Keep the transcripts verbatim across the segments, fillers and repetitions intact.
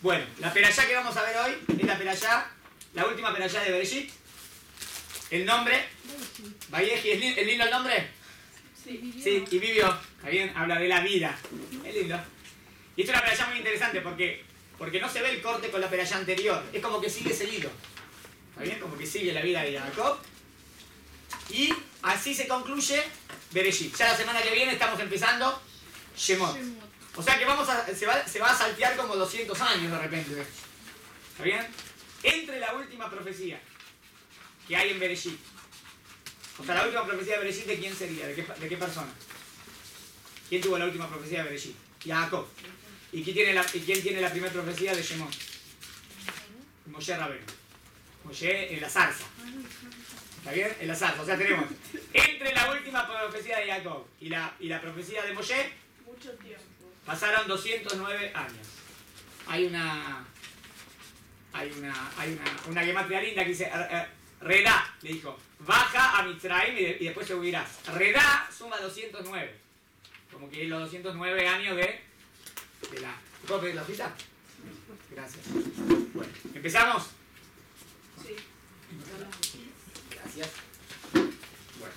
Bueno, la perashá que vamos a ver hoy es la perashá, la última perashá de Bereshit. El nombre, Vayeji, ¿es lindo, ¿es lindo el nombre? Sí, vivió. Sí, y vivió. Está bien, habla de la vida. Es lindo. Y esto es una perashá muy interesante porque, porque no se ve el corte con la perashá anterior. Es como que sigue seguido. ¿Está bien? Como que sigue la vida de Jacob. Y así se concluye Bereshit. Ya la semana que viene estamos empezando Shemot. O sea que vamos a, se, va, se va a saltear como doscientos años de repente. ¿Está bien? Entre la última profecía que hay en Bereshit. O sea, la última profecía de Bereshit, ¿de quién sería? ¿De qué, de qué persona? ¿Quién tuvo la última profecía de Bereshit? Jacob. ¿Y quién tiene la, y quién tiene la primera profecía de Shemot? Moshe Rabbeinu. Moshe en la zarza. ¿Está bien? En la zarza. O sea, tenemos entre la última profecía de Jacob y la, y la profecía de Moshe, Mucho tiempo. pasaron doscientos nueve años. Hay una... Hay una... Hay una... Una gematria linda que dice... Redá, le dijo. Baja a Mitzrayim y, de, y después subirás. Redá suma doscientos nueve. Como que los doscientos nueve años de... de la... ¿Puedo pedir la hojita? Gracias. Bueno, ¿empezamos? Sí. Gracias. Bueno.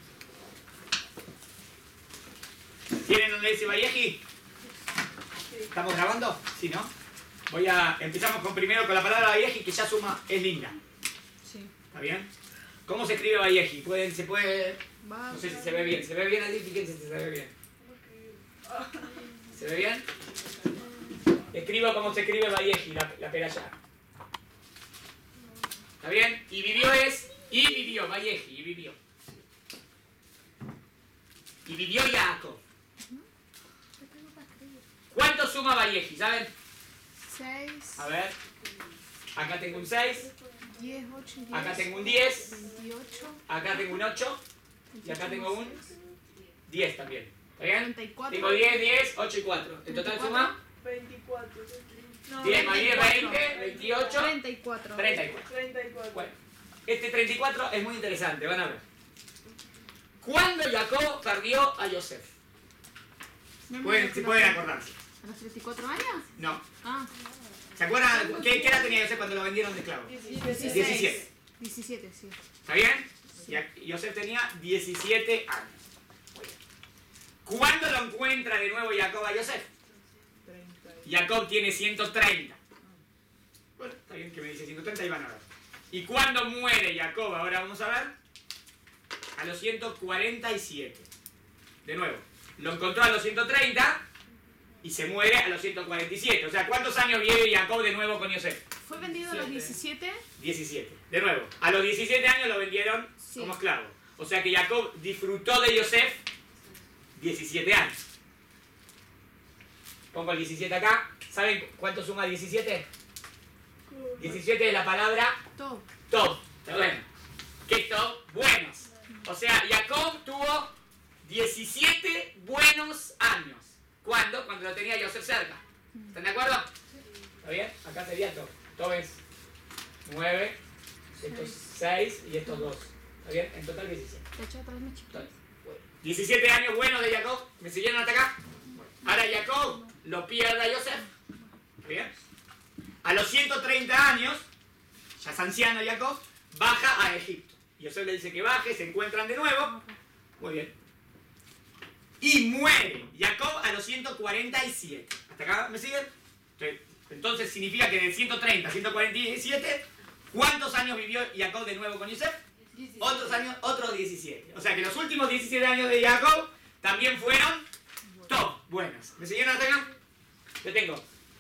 ¿Tienen donde dice Vayeji? Sí. ¿Estamos grabando? Sí, ¿no? Voy a... Empezamos con primero con la palabra Vayeji, que ya suma, es linda. Sí. ¿Está bien? ¿Cómo se escribe Vayeji? ¿Pueden, se puede... No sé si se ve bien. ¿Se ve bien allí? Fíjense si se ve bien. ¿Se ve bien? Escribo como se escribe Vayeji, la, la perashá. ¿Está bien? Y vivió es... Y vivió, Vayeji, y vivió. Y vivió Jacob. ¿Cuánto suma Vayeji? ¿Saben? seis, A ver. Acá tengo un seis. diez, ocho, diez. Acá tengo un diez. veintiocho. Acá tengo un ocho. Y acá tengo un diez también. ¿Está bien? treinta y cuatro. Tengo diez, diez, ocho y cuatro. En total suma veinticuatro. No, diez más diez, veinticuatro. veinte, veintiocho, treinta y cuatro. treinta y cuatro. treinta y cuatro. Bueno, este treinta y cuatro es muy interesante, van a ver. ¿Cuándo Jacob perdió a Yosef? Pueden, si pueden acordarse. ¿A los treinta y cuatro años? No. Ah, ¿Se acuerdan? ¿Qué, qué edad tenía Yosef cuando lo vendieron de esclavo? dieciséis. diecisiete. diecisiete, sí. ¿Está bien? Y Yosef tenía diecisiete años. Muy bien. ¿Cuándo lo encuentra de nuevo Jacob a Yosef? treinta. Jacob tiene ciento treinta. Bueno, está bien que me dice ciento treinta y van a ver. ¿Y cuándo muere Jacob? Ahora vamos a ver. A los ciento cuarenta y siete. De nuevo, lo encontró a los ciento treinta y se muere a los ciento cuarenta y siete. O sea, ¿cuántos años vive Jacob de nuevo con Yosef? ¿Fue vendido a los diecisiete? diecisiete. De nuevo, a los diecisiete años lo vendieron Sí. como esclavo. O sea que Jacob disfrutó de Yosef diecisiete años. Pongo el diecisiete acá. ¿Saben cuánto suma diecisiete? diecisiete es la palabra Todo. Tov. ¿Está bueno? ¿Qué es Tov? Buenos. O sea, Jacob tuvo diecisiete buenos años. ¿Cuándo? Cuando lo tenía Yosef cerca. ¿Están de acuerdo? ¿Está bien? Acá sería Tov. Tov es nueve, estos seis y estos dos. ¿Está bien? En total diecisiete. Te eché otra vez mi chico. Entonces, bueno, diecisiete años buenos de Jacob. ¿Me siguieron hasta acá? Bueno, ahora Jacob lo pierde a Yosef. ¿Está bien? A los ciento treinta años, ya es anciano Jacob, baja a Egipto. Yosef le dice que baje, se encuentran de nuevo. Muy bien. Y muere Jacob a los ciento cuarenta y siete. ¿Hasta acá me siguen? Entonces significa que de ciento treinta a ciento cuarenta y siete, ¿cuántos años vivió Jacob de nuevo con Yosef? Otros años, otros diecisiete. O sea que los últimos diecisiete años de Jacob también fueron top, buenos. ¿Me siguieron hasta acá? Yo tengo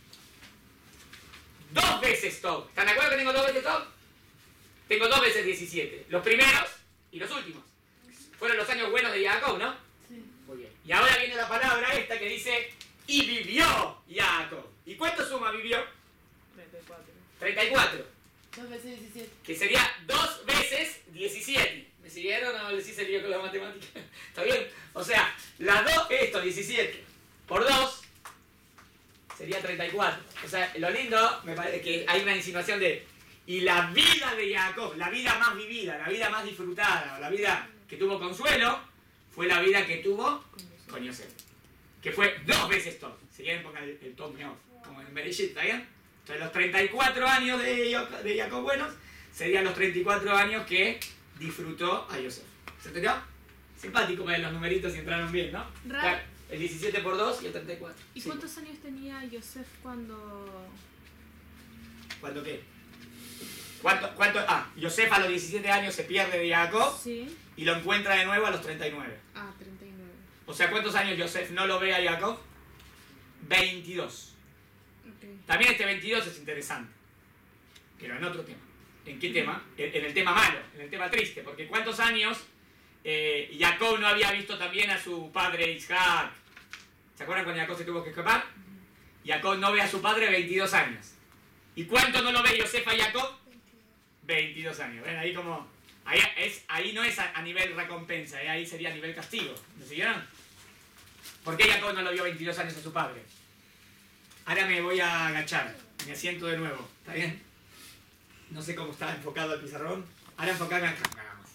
dos veces top. ¿Están de acuerdo que tengo dos veces top? Tengo dos veces diecisiete. Los primeros y los últimos. Fueron los años buenos de Jacob, ¿no? Sí. Muy bien. Y ahora viene la palabra esta que dice y vivió Jacob. ¿Y cuánto suma vivió? treinta y cuatro. treinta y cuatro. dos veces diecisiete. Que sería dos veces diecisiete. ¿Me siguieron o les hice lío con la matemática? ¿Está bien? O sea, las dos, esto, diecisiete, por dos, sería treinta y cuatro. O sea, lo lindo, me parece que hay una insinuación de... Y la vida de Jacob, la vida más vivida, la vida más disfrutada, la vida que tuvo consuelo, fue la vida que tuvo con Yosef. Que fue dos veces top. Si quieren pongan el, el top no, como en Bereshit, ¿está bien? Entonces los treinta y cuatro años de, Jacob, de Jacob buenos serían los treinta y cuatro años que disfrutó a Yosef. ¿Se entendió? Simpático ver los numeritos y entraron bien, ¿no? Ra- Claro, el diecisiete por dos y el treinta y cuatro. ¿Y Sí. cuántos años tenía Yosef cuando...? ¿Cuánto qué? ¿Cuánto, cuánto? Ah, Yosef a los diecisiete años se pierde de Jacob Sí. y lo encuentra de nuevo a los treinta y nueve. Ah, treinta y nueve. O sea, ¿cuántos años Yosef no lo ve a Jacob? veintidós. Ok. También este veintidós es interesante, pero en otro tema. ¿En qué tema? En, en el tema malo, en el tema triste, porque ¿cuántos años eh, Jacob no había visto también a su padre Isaac? ¿Se acuerdan cuando Jacob se tuvo que escapar? Jacob no ve a su padre veintidós años. ¿Y cuánto no lo ve Yosef a Jacob? veintidós años. ¿Ven? Ahí como... Ahí, es, ahí no es a, a nivel recompensa, ¿eh? Ahí sería a nivel castigo. ¿Me siguieron? ¿Por qué Jacob no lo vio veintidós años a su padre? Ahora me voy a agachar. Me asiento de nuevo. ¿Está bien? No sé cómo está enfocado el pizarrón. Ahora enfocarme acá. Nada más.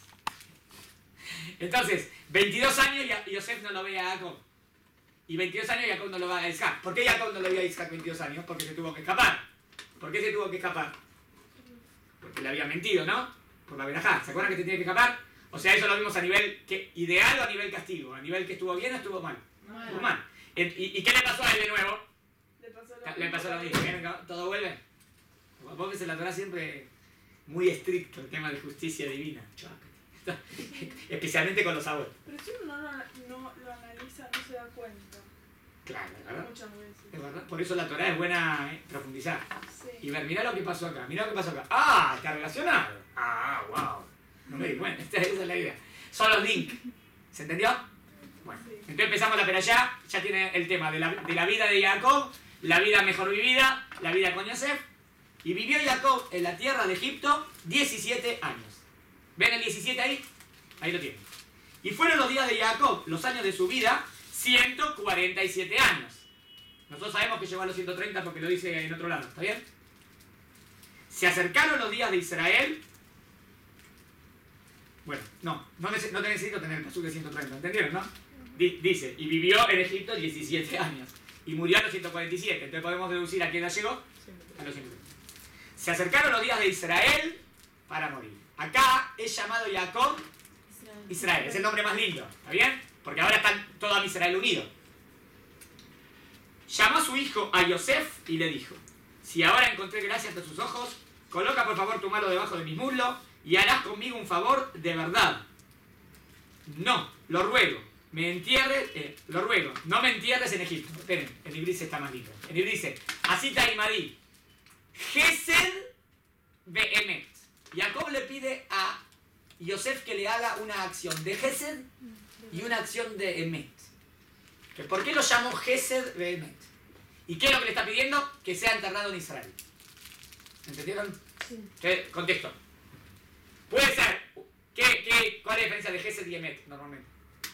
Entonces, veintidós años y Yosef no lo ve a Jacob. Y veintidós años Jacob no lo ve a Isaac. ¿Por qué Jacob no lo vio a Isaac veintidós años? Porque se tuvo que escapar. ¿Por qué se tuvo que escapar? Porque le había mentido, ¿no? Por la verajá. ¿Se acuerdan que se tiene que escapar? O sea, eso lo vimos a nivel que, ideal o a nivel castigo. A nivel que estuvo bien o estuvo mal. Estuvo mal. ¿Y, y qué le pasó a él de nuevo? Le pasó lo Le pasó lo mismo. ¿Ven? ¿Todo vuelve? Vos ves en la Torah siempre muy estricto el tema de justicia divina. Especialmente con los abuelos. Pero si uno no, no lo analiza, no se da cuenta. Claro, ¿verdad? Muchas veces. Es verdad. Por eso la Torah es buena eh, profundizar. Sí. Y ver, mirá lo que pasó acá, mirá lo que pasó acá. ¡Ah! Está relacionado. ¡Ah, wow! No me di cuenta, esta, esa es la idea. Son los links. ¿Se entendió? Bueno, Sí. entonces empezamos la perashá. Ya tiene el tema de la, de la vida de Jacob, la vida mejor vivida, la vida con Yosef. Y vivió Jacob en la tierra de Egipto diecisiete años. ¿Ven el diecisiete ahí? Ahí lo tienen. Y fueron los días de Jacob, los años de su vida, ciento cuarenta y siete años. Nosotros sabemos que llegó a los ciento treinta porque lo dice en otro lado, ¿está bien? Se acercaron los días de Israel. Bueno, no, no, nece- no te necesito tener el pasuk de ciento treinta, ¿entendieron, no? Di- dice, y vivió en Egipto diecisiete años. Y murió a los ciento cuarenta y siete. Entonces podemos deducir a quién edad llegó. A los ciento treinta. Se acercaron los días de Israel para morir. Acá es llamado Jacob Israel. Es el nombre más lindo, ¿está bien? Porque ahora están todo Israel unido. Llamó a su hijo a Yosef y le dijo, si ahora encontré gracia ante sus ojos, coloca por favor tu mano debajo de mi muslo y harás conmigo un favor de verdad. No, lo ruego, me entierres, eh, lo ruego, no me entierres en Egipto. Esperen, en Ibris está más lindo. En Ibris dice, Asita y Madí, Gesed Behemet. Jacob le pide a Yosef que le haga una acción de Gesed y una acción de Emet. ¿Que ¿Por qué lo llamó Gesed Behemet? ¿Y qué es lo que le está pidiendo? Que sea enterrado en Israel. ¿Entendieron? Sí. ¿Qué? Contexto. Puede ser. ¿Qué, qué, ¿Cuál es la diferencia de Gesed y Emet normalmente?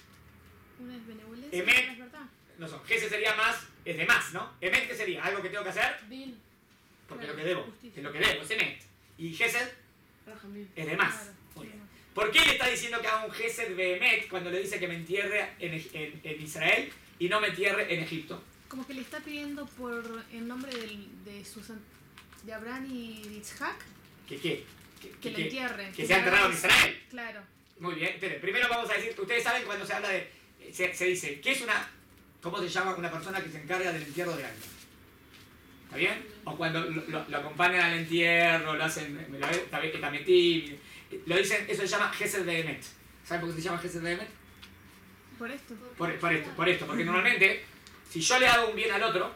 Una es benevolencia, Emet. otra es verdad. No son. Gesed sería más, es de más, ¿no? Emet, ¿qué sería? ¿Algo que tengo que hacer? Bin. Porque es Claro, lo que debo. justicia. Es lo que debo, es Emet. Y Gesed Rajamim. es de más. Claro, Muy bien. sí. ¿Por qué le está diciendo que haga un Gesed Behemet cuando le dice que me entierre en, en, en Israel y no me entierre en Egipto? Como que le está pidiendo por en nombre del, de sus an- de Abraham y de Isaac ¿Que qué? Que, que lo entierren. que sea enterrado en Israel. Claro. Muy bien. Esperen, primero vamos a decir, ustedes saben cuando se habla de, se, se dice, ¿qué es una, cómo se llama una persona que se encarga del entierro de alguien? ¿Está bien? O cuando lo, lo- lo acompañan al entierro, lo hacen, me lo también que también ti- lo dicen, eso se llama Gesed Behemet. ¿Saben por qué se llama Gesed Behemet? Por esto. Por, por esto, por esto, porque normalmente, si yo le hago un bien al otro,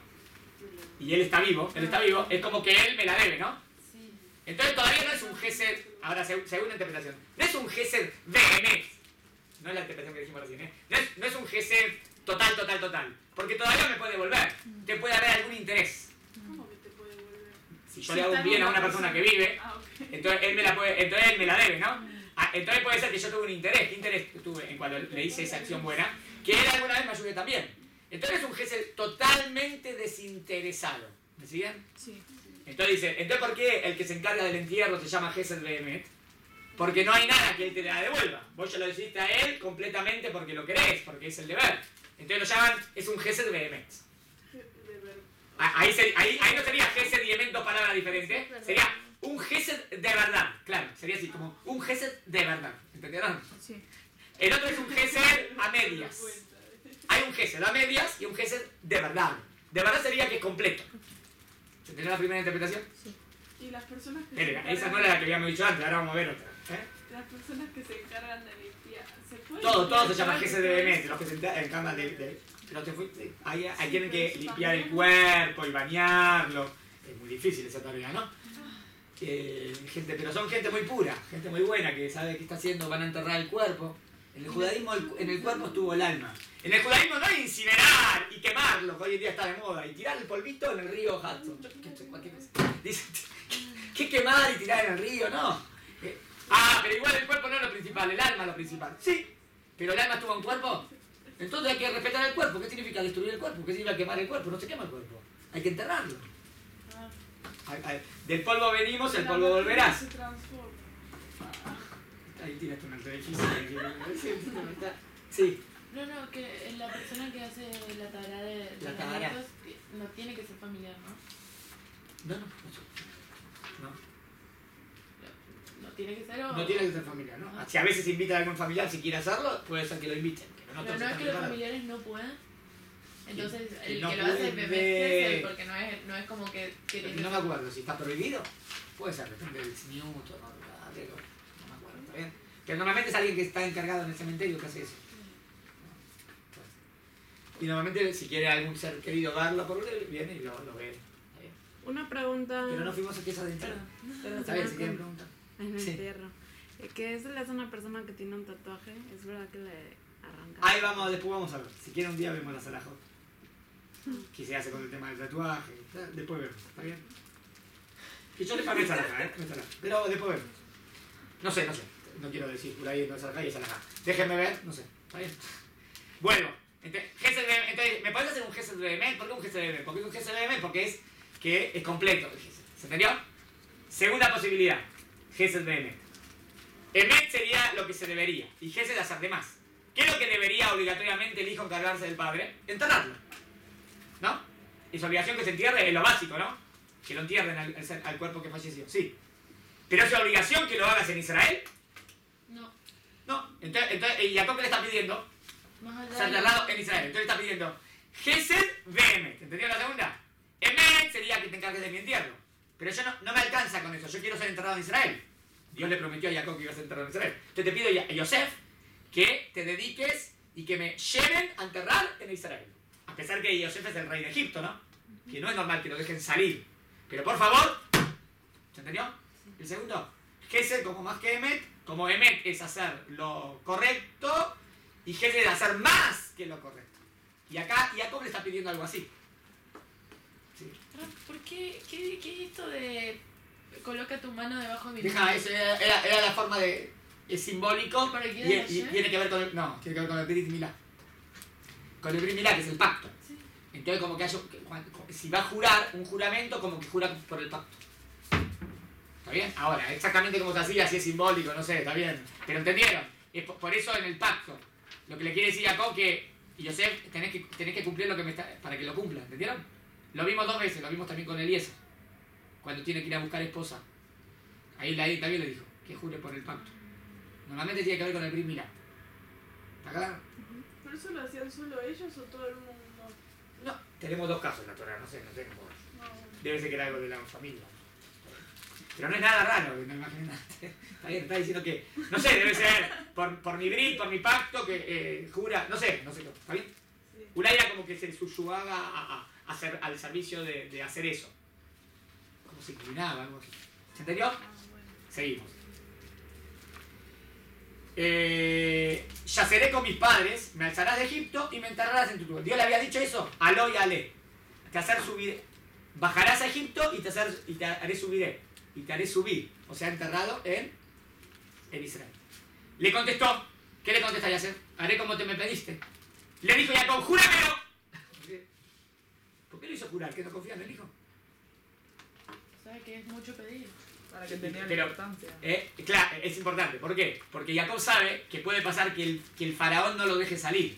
y él está vivo, él está vivo, es como que él me la debe, ¿no? Sí. Entonces todavía no es un Gesed, ahora seg- segunda interpretación, no es un Gesed Behemet, no es la interpretación que dijimos recién, ¿eh? no, es, no es un Gesed total, total, total, porque todavía me puede devolver, te puede haber algún interés. ¿Cómo que te puede volver? Si yo Sí, le hago un está bien a bien, una persona que vive, Ah, ok. entonces él me la puede, entonces él me la debe, ¿no? Ah, entonces puede ser que yo tuve un interés, ¿qué interés tuve en cuando le hice esa acción buena? Que él alguna vez me ayude también. Entonces es un Gesed totalmente desinteresado. ¿Me siguen? Sí. Entonces dice, entonces ¿por qué el que se encarga del entierro se llama Gesed Behemet? Porque no hay nada que él te la devuelva. Vos ya lo hiciste a él completamente porque lo querés, porque es el deber. Entonces lo llaman, es un Gesed Behemet. De ver. Ah, Ahí, se- ahí, ahí no sería Gesed y Emet dos palabras palabra diferente. Sería un gesed de verdad. Claro, sería así, como un gesed de verdad. ¿Entendieron? Sí. El otro es un gesed a medias. Hay un gesed a medias y un gesed de verdad. De verdad sería que es completo. ¿Se entendió la primera interpretación? Sí. Y las personas que Miren, se esa no encargan, era la que habíamos dicho antes, ahora vamos a ver otra. ¿eh? las personas que se encargan de limpiar, ¿se puede Todo, todo se limpiar llama todo gesed de eso? vehemente, los que se encargan de... de pero te fui- sí, ahí, ahí Sí, tienen pero que eso limpiar el también- cuerpo y bañarlo. Es muy difícil esa tarea, ¿no? Eh, gente, pero son gente muy pura, gente muy buena que sabe qué está haciendo, van a enterrar el cuerpo. En el judaísmo el- en el cuerpo estuvo el alma. En el judaísmo no hay incinerar y quemarlo, que hoy en día está de moda, y tirar el polvito en el río Hudson. Yo qué sé, cualquier cosa. Dice, ¿qué quemar y tirar en el río? No. Eh, ah, pero igual el cuerpo no es lo principal, el alma es lo principal. Sí, pero el alma estuvo en cuerpo. Entonces hay que respetar el cuerpo. ¿Qué significa destruir el cuerpo? ¿Qué significa quemar el cuerpo? No se quema el cuerpo. Hay que enterrarlo. Ah, Ay, ay, del polvo venimos, el la polvo materia volverás. se transforma. Ahí tiraste una alta difícil. Sí. No, no, que la persona que hace la tarea de, de La los tarea. nietos no tiene que ser familiar, ¿no? No, no, no. No tiene que ser o... No tiene que ser familiar, ¿no? Si a veces invita a algún familiar, si quiere hacerlo, puede ser que lo inviten. Pero no, Pero todos no es están que los preparados. familiares no puedan. Entonces, Que el no que lo hace puede. es bebé es él, porque no es, no es como que, que tiene No que me acuerdo, si está prohibido, puede ser, depende del minuto, no, no, pero no me acuerdo, ¿está bien? Que normalmente es alguien que está encargado en el cementerio que hace eso. Y normalmente si quiere algún ser querido verlo por él, viene y lo, lo ve. Está bien. Una pregunta Pero no fuimos a que esa de entrar. Está bien, si quieren preguntar. en el Sí. entierro. Eh, ¿Qué se le hace a una persona que tiene un tatuaje? ¿Es verdad que le arranca? Ahí vamos, después vamos a ver. Si quieren un día vemos la sala J. ¿Qué se hace con el tema del tatuaje? Después vemos, ¿está bien? Que yo sepa no es Salajá, ¿eh? No es Salajá. Pero después vemos. No sé, no sé. No quiero decir por ahí no es Salajá y es Salajá. Déjenme ver, no sé. ¿Está bien? Bueno, entonces, gesed de- entonces ¿me podés hacer un gesed de Behemet? ¿Por qué un gesed de Behemet? ¿Por qué un gesed de Behemet? Porque es que es completo el gesed. ¿Se entendió? Segunda posibilidad. Gesed de Emet. Emet sería lo que se debería. Y gesed hacer de más. ¿Qué es lo que debería obligatoriamente el hijo encargarse del padre? Enterrarlo. ¿No? Es obligación que se entierre, es lo básico, ¿no? Que lo entierren al, al ser- al cuerpo que falleció. Sí. Pero es obligación que lo hagas en Israel. No, No. Entonces, entonces ¿y Jacob qué le está pidiendo? más allá Ser de- enterrado en Israel. Entonces le está pidiendo Gesed ve Emet. ¿Entendió la segunda? Emet sería que te encargues de mi entierro. Pero yo no, no me alcanza con eso. Yo quiero ser enterrado en Israel. Dios le prometió a Jacob que iba a ser enterrado en Israel. Entonces te pido a Yosef que te dediques y que me lleven a enterrar en Israel. A pesar que Yosef es el rey de Egipto, ¿no? Que no es normal que lo dejen salir. Pero por favor, ¿se entendió? El segundo, Gesed como más que Emet, como Emet es hacer lo correcto y Gesed es hacer más que lo correcto. Y acá Jacob le está pidiendo algo así. Sí. Ah, ¿por qué, qué, qué es esto de coloca tu mano debajo de mi Deja, mano? eso era, era- era la forma de... es simbólico ¿Para y, qué y era ayer? tiene que ver con el... no, tiene que ver con el Brit Milá. Con el Brit Milá, que es el pacto. Sí. Entonces como que hay, que cuando- si va a jurar un juramento, como que jura por el pacto. ¿Está bien? Ahora, exactamente como se hacía, si es simbólico, no sé, está bien. Pero ¿entendieron? Es por, por eso en el pacto, lo que le quiere decir Jacob que, y Yosef, tenés que, tenés que cumplir lo que me está, para que lo cumpla, ¿entendieron? Lo vimos dos veces, lo vimos también con Eliezer, cuando tiene que ir a buscar esposa. Ahí la también le dijo, que jure por el pacto. Normalmente tiene que ver con el Brit Milá. ¿Está claro? ¿Pero eso lo hacían solo ellos o todo el mundo? No, tenemos dos casos en la Torah, no sé, no sé cómo. No. Debe ser que era algo de la familia. Pero no es nada raro, no imagínate. Está bien, está diciendo que, no sé, debe ser por, por mi brit, por mi pacto, que eh, jura, no sé, no sé, ¿está bien? Sí. Una era como que se subyugaba a, a, a hacer, al servicio de, de hacer eso. Como se inclinaba, algo así. ¿Se entendió? Ah, bueno. Seguimos. Eh, yaceré con mis padres, me alzarás de Egipto y me enterrarás en tu tumba. Dios le había dicho eso, aló y ale. Te hacer subir, bajarás a Egipto y te, hacer, y te haré subir, y te haré subir, o sea, enterrado en, en Israel. Le contestó, ¿qué le contesta Yacer? Haré como te me pediste. Le dijo Jacob, júramelo. ¿Por qué lo hizo jurar? ¿Que no confía en el hijo? ¿Sabes que es mucho pedir? Para que tenía Pero- importancia. Eh, claro, es importante. ¿Por qué? Porque Jacob sabe que puede pasar que el, que el faraón no lo deje salir.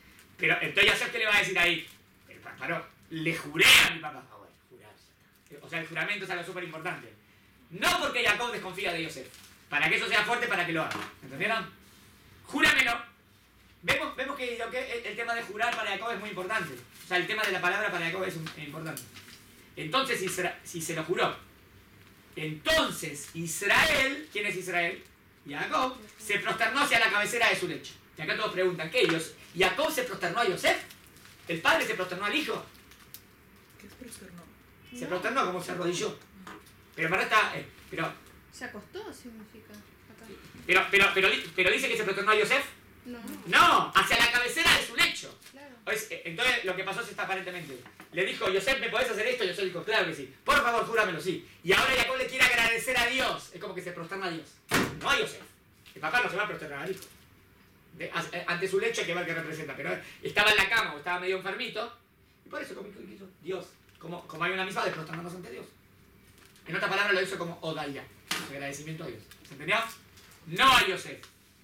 Pero entonces Yosef, ¿qué le va a decir ahí? El paró, le juré a mi papá. Ah, bueno, jurar. O sea, sea, el juramento es algo súper importante. No porque Jacob desconfía de Yosef. Para que eso sea fuerte, para que lo haga. ¿Entendieron? Júramelo. Vemos, vemos que lo que el, el tema de jurar para Jacob es muy importante. O sea, el tema de la palabra para Jacob es, un, es importante. Entonces, Isra, si se lo juró, entonces Israel, ¿quién es Israel? Jacob, se prosternó hacia la cabecera de su lecho. Y acá todos preguntan, ¿qué? ¿Jacob se prosternó a Yosef? ¿El padre se prosternó al hijo? ¿Qué es prosternó? Se No. prosternó como se arrodilló. Pero en verdad está... eh, pero, Se acostó, significa. Acá. pero, pero, pero, pero dice que se prosternó a Yosef. No, No, hacia la cabecera de su lecho. claro. Es- eh, Entonces lo que pasó es esta aparentemente. Le dijo, Yosef, ¿me podés hacer esto? Yosef dijo, claro que sí. Por favor, júramelo, sí. Y ahora Jacob le quiere agradecer a Dios. Es como que se prosterna a Dios. No a Yosef. El papá no se va a prosternar al hijo. De- a- eh, ante su lecho hay que ver qué representa. Pero estaba en la cama o estaba medio enfermito. Y por eso, como quiso Dios. Como, como hay una misma de prosternarnos ante Dios. En otra palabra lo hizo como Odaya. Agradecimiento a Dios. ¿Se entendió? No a Yosef.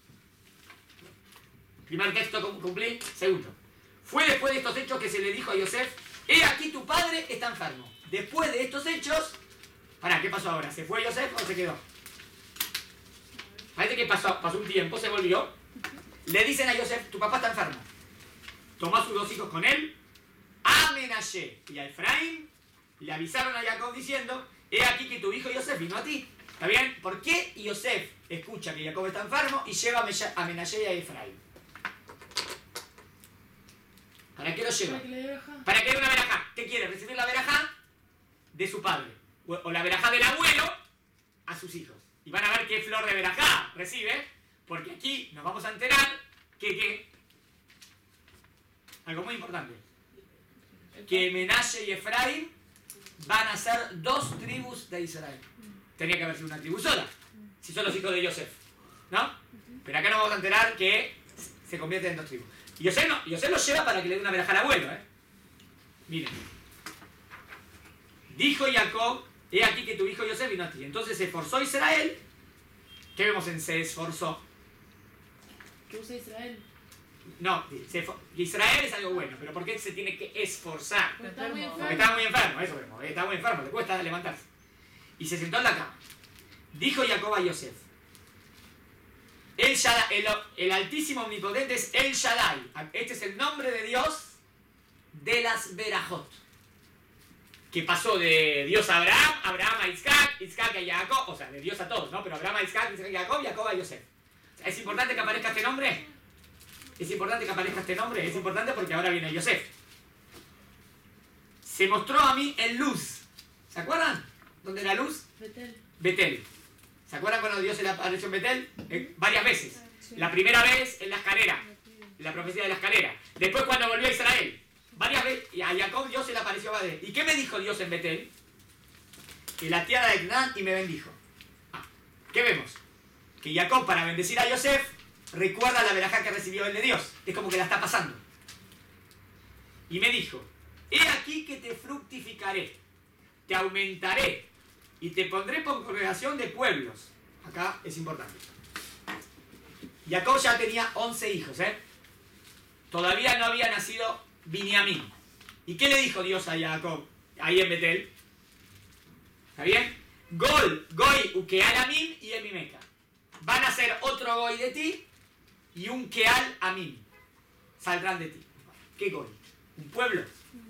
Primer texto cum- cumplí. Segundo. Fue después de estos hechos que se le dijo a Yosef, he aquí tu padre está enfermo. Después de estos hechos, pará, ¿qué pasó ahora? ¿Se fue Yosef o se quedó? Parece que pasó, pasó un tiempo, se volvió. Le dicen a Yosef, tu papá está enfermo. Tomó a sus dos hijos con él, a Menashe y a Efraín, le avisaron a Jacob diciendo, he aquí que tu hijo Yosef vino a ti. ¿Está bien? ¿Por qué Yosef escucha que Jacob está enfermo y lleva a Mesha- a Menashe y a Efraín? ¿Para qué lo lleva? Para que le dé verajá. Para que dé una verajá. ¿Qué quiere? Recibir la verajá de su padre. O, o la verajá del abuelo a sus hijos. Y van a ver qué flor de verajá recibe. Porque aquí nos vamos a enterar que, que algo muy importante. Que Menashe y Efraín van a ser dos tribus de Israel. Tenía que haber sido una tribu sola. Si son los hijos de Yosef. ¿No? Pero acá nos vamos a enterar que se convierten en dos tribus. Y Yosef, no, Yosef lo lleva para que le dé una verajá al abuelo, ¿eh? Miren. Dijo Jacob, he aquí que tu hijo Yosef vino a ti. Entonces se esforzó Israel. ¿Qué vemos en se esforzó? Que usa Israel. No, se esfor- Israel es algo bueno, pero ¿por qué se tiene que esforzar? Porque está muy Enfermo. Porque enfermo. estaba muy enfermo, eso vemos, ¿eh? Estaba muy enfermo, le cuesta levantarse. Y se sentó en la cama. Dijo Jacob a Yosef, El, Shaddai, el, el Altísimo Omnipotente es El Shaddai. Este es el nombre de Dios de las Berajot. Que pasó de Dios a Abraham, Abraham a Isaac, Isaac a Jacob, o sea, de Dios a todos, ¿no? Pero Abraham a Isaac, Isaac a Jacob, Jacob a Yosef. O sea, ¿es importante que aparezca este nombre? ¿Es importante que aparezca este nombre? Es importante porque ahora viene Yosef. Se mostró a mí en luz. ¿Se acuerdan? ¿Dónde era luz? Betel. Betel. ¿Se acuerdan cuando Dios se le apareció en Betel? Eh, varias veces. Sí. La primera vez en la escalera, en la profecía de la escalera. Después cuando volvió a Israel. Varias veces. Y a Jacob Dios se le apareció a Betel. ¿Y qué me dijo Dios en Betel? Que la tierra de Canaán y me bendijo. Ah, ¿qué vemos? Que Jacob, para bendecir a Yosef, recuerda la verajá que recibió él de Dios. Es como que la está pasando. Y me dijo, he aquí que te fructificaré, te aumentaré y te pondré por congregación de pueblos. Acá es importante. Jacob ya tenía once hijos, ¿eh? Todavía no había nacido Binyamin. ¿Y qué le dijo Dios a Jacob ahí en Betel? ¿Está bien? Gol, Goy, Ukeal Amim y Emimeca. Van a ser otro Goy de ti y un Keal Amim. Saldrán de ti. ¿Qué Goy? ¿Un pueblo?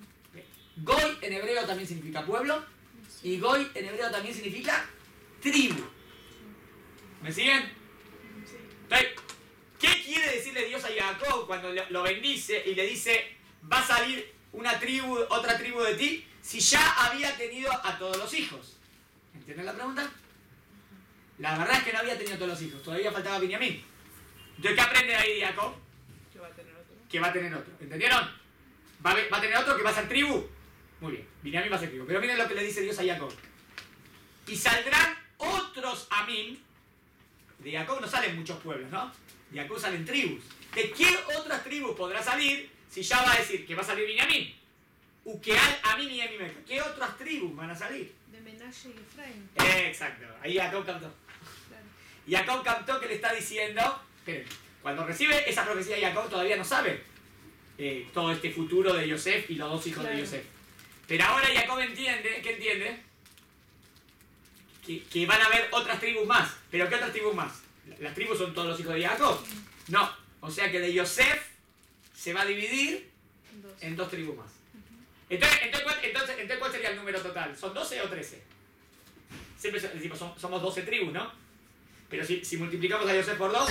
Goy en hebreo también significa pueblo y Goy en hebreo también significa tribu. ¿Me siguen? Sí. Entonces, ¿qué quiere decirle Dios a Jacob cuando lo- lo bendice y le dice va a salir una tribu, otra tribu de ti, si ya había tenido a todos los hijos? ¿Entienden la pregunta? La verdad es que no había tenido todos los hijos, todavía faltaba Binyamin. Entonces, ¿qué aprende ahí de Jacob? ¿Qué va a tener otro? Que va a tener otro. ¿Entendieron? ¿Va a, va a tener otro que va a ser tribu? Muy bien, Binyamin va a ser tribu. Pero miren lo que le dice Dios a Jacob. Y saldrán otros Amim. De Jacob no salen muchos pueblos, ¿no? De Jacob salen tribus. ¿De qué otras tribus podrá salir si ya va a decir que va a salir Binyamin? Ukeal, Amim y Emimeca. ¿Qué otras tribus van a salir? De Menashe y Efraín. Exacto, ahí Jacob cantó. Claro. Y Jacob cantó que le está diciendo, esperen, cuando recibe esa profecía Jacob todavía no sabe eh, todo este futuro de Yosef y los dos hijos Claro. de Yosef. Pero ahora Jacob entiende, ¿qué entiende? que, que van a haber otras tribus más. ¿Pero qué otras tribus más? ¿Las tribus son todos los hijos de Jacob? No. O sea que de Yosef se va a dividir Dos. en dos tribus más. Entonces, entonces, ¿cuál, entonces, entonces, ¿cuál sería el número total? ¿Son doce o trece? Siempre decimos, son- somos doce tribus, ¿no? Pero si, si multiplicamos a Yosef por dos,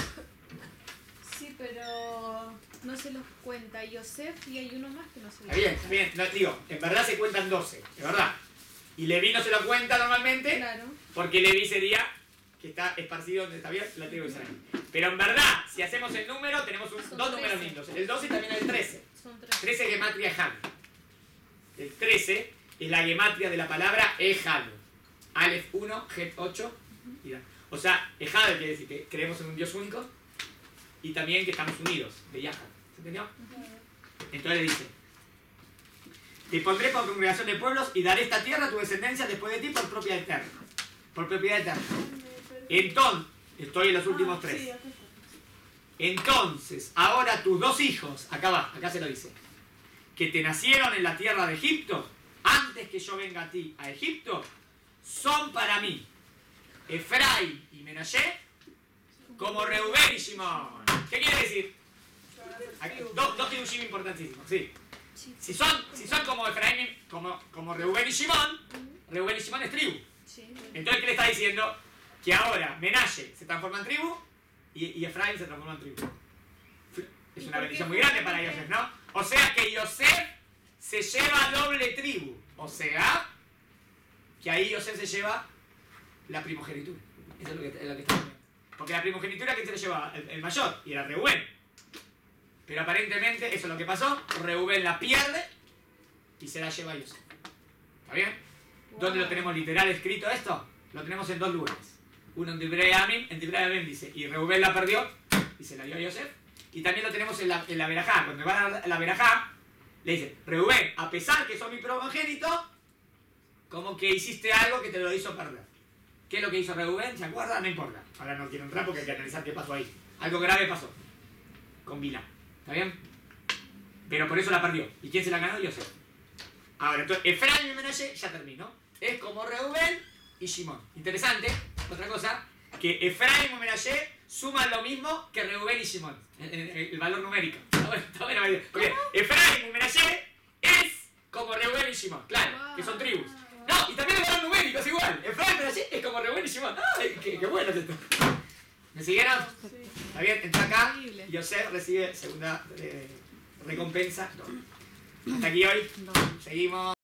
Sí, pero no se los cuenta Yosef y hay uno más que no se los está bien, está bien. No, digo, en verdad se cuentan doce, es verdad. Y Leví no se lo cuenta normalmente, Claro. porque Leví sería que está esparcido donde está bien la tribu de Israel. Pero en verdad, si hacemos el número, tenemos un- Son dos números trece. lindos. El doce y también el trece. Son tres. trece es gematria Ejal. El trece es la gematria de la palabra Ejal. Aleph uno, Het ocho. y Da. O sea, Ejal quiere decir que creemos en un Dios único y también que estamos unidos, de Yahad. ¿Se entendió? Entonces le dice: te pondré por congregación de pueblos y daré esta tierra a tu descendencia después de ti por propiedad eterna. Por propiedad eterna. Entonces, estoy en los últimos Ah, tres. sí, acá está. Entonces, ahora tus dos hijos, acá va, acá se lo dice, que te nacieron en la tierra de Egipto, antes que yo venga a ti, a Egipto, son para mí Efraín y Menashe, como Reubén y Shimón. ¿Qué quiere decir? Aquí, dos, dos tibushim importantísimos, sí. Si son, si son como Efraín, y- como, como Reubén y Shimón, Reubén y Shimón es tribu. Sí. Entonces, ¿qué le está diciendo? Que ahora Menashe se transforma en tribu y, y Efraín se transforma en tribu. Es ¿Y una por bendición qué muy grande para Efraín? Yosef, ¿no? O sea que Yosef se lleva doble tribu. O sea, que ahí Yosef se lleva la primogenitura. Eso es lo que, es lo que está diciendo. Porque la primogenitura, ¿quién se lo llevaba? El, el mayor, y era Reubén. Pero aparentemente, eso es lo que pasó. Reubén la pierde y se la lleva Yosef. ¿Está bien? ¿Dónde lo tenemos literal escrito esto? Lo tenemos en dos lugares. Uno en Divrei Amim, en Divrei Amim dice, y Reubén la perdió y se la dio a Yosef. Y también lo tenemos en la, en la Berajá. Cuando van a la, la Berajá, le dice, Reubén, a pesar que sos mi primogénito, como que hiciste algo que te lo hizo perder. ¿Qué es lo que hizo Reubén? ¿Se acuerdan? No importa. Ahora no quiero entrar porque hay que analizar qué pasó ahí. Algo grave pasó. Con Bilá. ¿Está bien? Pero por eso la perdió. ¿Y quién se la ganó? Yosef. Ahora, entonces, Efraín y Menashe ya terminó. Es como Reubén y Shimón. Interesante, otra cosa, que Efraín y Menashe suman lo mismo que Reubén y Shimón. El, el- el valor numérico. Está bueno, está bueno. Porque Efraín y Menashe es como Reubén y Shimón. Claro, que son tribus. No, y también el valor numérico es igual. Efraín y Menashe es como Reubén y Shimón. ¡Ay, qué, qué bueno es esto! ¿Me siguieron? Sí. ¿Está bien? Entra acá. Increíble. Yosef recibe segunda eh, recompensa. Hasta aquí hoy. Dos. Seguimos.